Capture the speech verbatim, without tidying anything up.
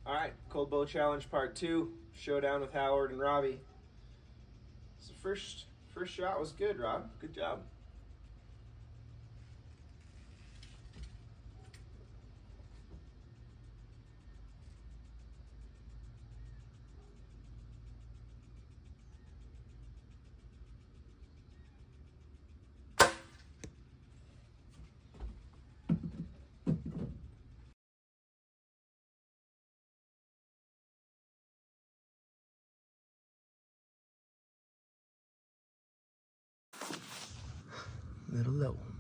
All right, Coldbow Challenge Part Two, showdown with Howard and Robby. So first, first shot was good, Rob. Good job. Little low.